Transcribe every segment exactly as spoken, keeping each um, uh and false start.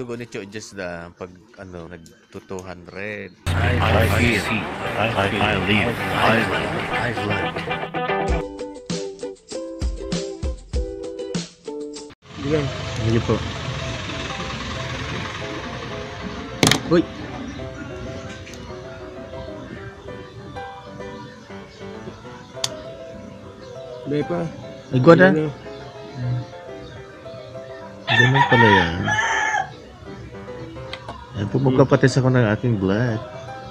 dugo ni Chojes da pag ano nag two hundred. I, I, I see. I, I, I live. I, I live. Bilang. Sige po. Uy. May pa. Ay, gwa na. Ganun pala yan. Yan po, magkapatis ako ng aking blood.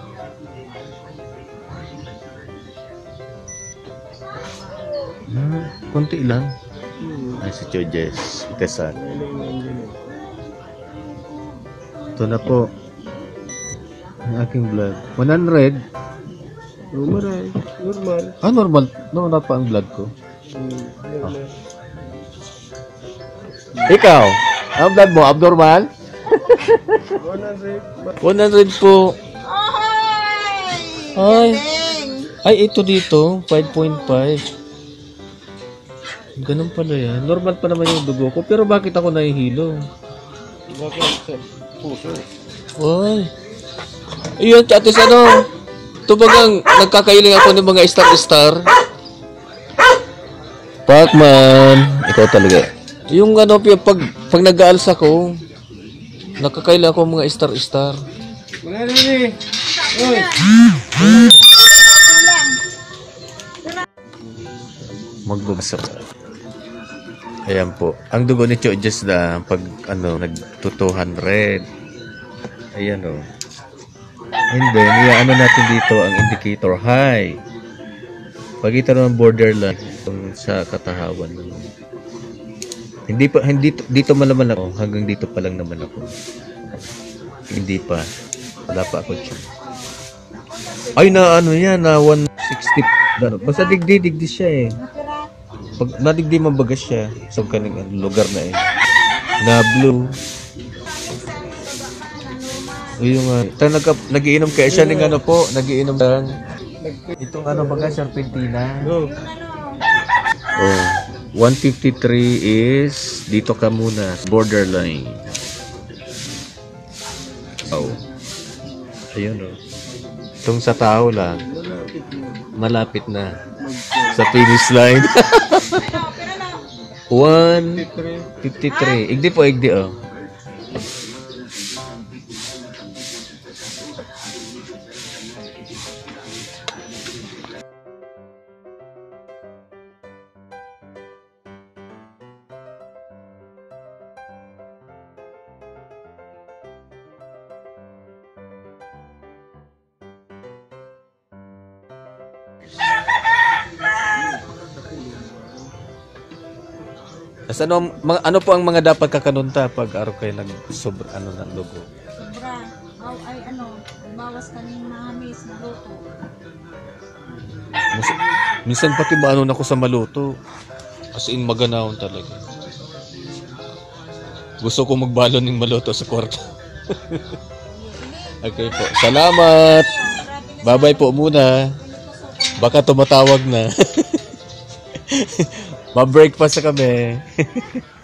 Hmm, konti lang. Ay, si Chojes. Itesan. Ito na po. Ang aking blood. one hundred. Normal. Normal. Ah, normal. Normal pa ang blood ko. Hmm. Ikaw, ang blood mo, abnormal? one hundred. one hundred po. Ay. Galing! Ay, ito dito, five point five. Ganun pala yan. Normal pa naman yung dugo ko. Pero bakit ako nahihilo? Bakit sa puso? Ay. Ayun, atis ano? Tubagang nagkakailing ako ng mga star-star. Pacman. Ikaw talaga. Yung ano, pag, pag nag-aalsa ko, nakakailang ako mga star-star. Mga nani. Oy. Magbabasok. Ayan po. Ang dugo ni Chojes na pag ano, nag two hundred. Ayan o. And then, ano natin dito ang indicator high. Pag ito naman borderline sa katahawan. Hindi pa, hindi, dito malaman ako. Hanggang dito pa lang naman ako. Hindi pa. Wala pa ako dyan. Ay, na ano yan, na one sixty. Basta digdi-digdi siya eh. Pag nadigdi mabagas siya sa kaning lugar na eh. Na blue. Yung nga. Nag, nagiinom kaya siya ng ano po. Nagiinom lang. Itong ano baga, serpentina. Go. Oh. one fifty-three is dito ka muna. Borderline. Oh. Ayun oh. Itong sa tao lang. Malapit na. Sa finish line. one fifty-three. Igdi po, igdi oh. As ano, mga, ano po ang mga dapat kakanunta pag araw kayo nag sobra ano ng logo? Sobra. Aw, ay ano, bawas ka ng mahamis na luto. Mas- minsan pati maano na ako sa maluto. As in maganahon talaga. Gusto ko magbalon ng maluto sa kwarto. Okay po. Salamat. Bye-bye po muna. Baka tumatawag na. Ma-breakfast na kami.